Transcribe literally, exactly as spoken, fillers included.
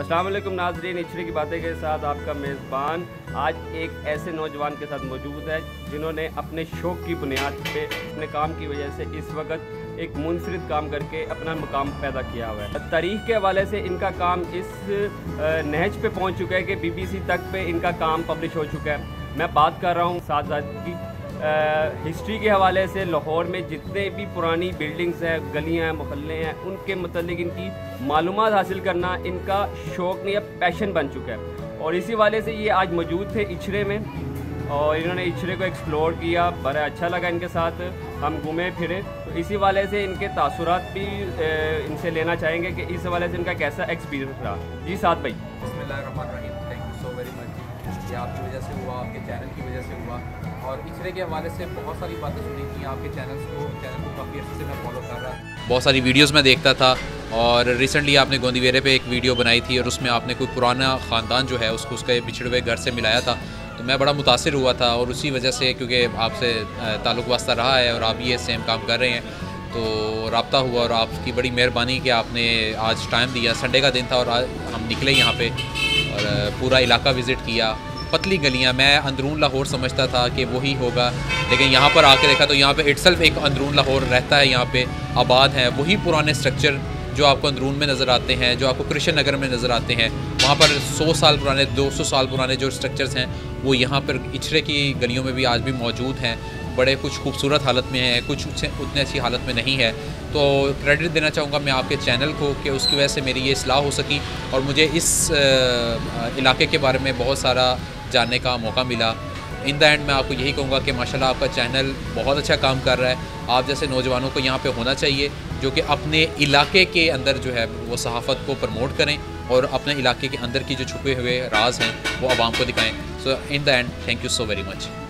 अस्सलाम वालेकुम नाज़रीन, इचरे की बातें के साथ आपका मेज़बान आज एक ऐसे नौजवान के साथ मौजूद है जिन्होंने अपने शौक़ की बुनियाद पे अपने काम की वजह से इस वक्त एक मुनफरिद काम करके अपना मुकाम पैदा किया हुआ है। तारीख़ के हवाले से इनका काम इस नहज पे पहुंच चुका है कि बीबीसी तक पे इनका काम पब्लिश हो चुका है। मैं बात कर रहा हूँ साथ की हिस्ट्री के हवाले से लाहौर में जितने भी पुरानी बिल्डिंग्स हैं, गलियां हैं, मोहल्ले हैं, उनके मतलब इनकी मालूमात हासिल करना इनका शौक़ नहीं, अब पैशन बन चुका है। और इसी वाले से ये आज मौजूद थे इचरे में और इन्होंने इचरे को एक्सप्लोर किया, बड़ा अच्छा लगा इनके साथ, हम घूमे फिरे। तो इसी वाले से इनके तासुरात भी इनसे लेना चाहेंगे कि इस वाले से इनका कैसा एक्सपीरियंस रहा। जी साथ भाई। बिस्मिल्लाहिर्रहमानिर्रहीम, thank you so very much. ये आपकी वजह से हुआ, आपके चैनल की वजह से हुआ और इचरे के हवाले से बहुत सारी बातें सुनी थी आपके चैनल्स को चैनल को काफ़ी अच्छे से मैं फॉलो कर रहा। बहुत सारी वीडियोस में देखता था और रिसेंटली आपने गोंदीवेरे पे एक वीडियो बनाई थी और उसमें आपने कोई पुराना ख़ानदान जो है उसको उसके बिछड़े हुए घर से मिलाया था, तो मैं बड़ा मुतासिर हुआ था। और उसी वजह से, क्योंकि आपसे ताल्लुक़ वास्ता रहा है और आप ये सेम काम कर रहे हैं, तो रब्ता हुआ और आपकी बड़ी मेहरबानी कि आपने आज टाइम दिया। संडे का दिन था और हम निकले यहाँ पे और पूरा इलाका विज़िट किया। पतली गलियाँ, मैं अंदरून लाहौर समझता था कि वही होगा, लेकिन यहाँ पर आके देखा तो यहाँ पे इटसेल्फ एक अंदरून लाहौर रहता है, यहाँ पे आबाद हैं वही पुराने स्ट्रक्चर जो आपको अंदरून में नज़र आते हैं, जो आपको कृष्ण नगर में नज़र आते हैं। वहाँ पर सौ साल पुराने, दो सौ साल पुराने जो स्ट्रक्चर्स हैं वो यहाँ पर इचरे की गलियों में भी आज भी मौजूद हैं। बड़े कुछ खूबसूरत हालत में हैं, कुछ उतने अच्छी हालत में नहीं है। तो क्रेडिट देना चाहूँगा मैं आपके चैनल को कि उसकी वजह से मेरी ये इस्लाह हो सकी और मुझे इस इलाके के बारे में बहुत सारा जानने का मौका मिला। इन द एंड मैं आपको यही कहूँगा कि माशाल्लाह आपका चैनल बहुत अच्छा काम कर रहा है। आप जैसे नौजवानों को यहाँ पे होना चाहिए जो कि अपने इलाके के अंदर जो है वो सहाफ़त को प्रमोट करें और अपने इलाके के अंदर की जो छुपे हुए राज हैं वो आवाम को दिखाएं। So in the end thank you so very much.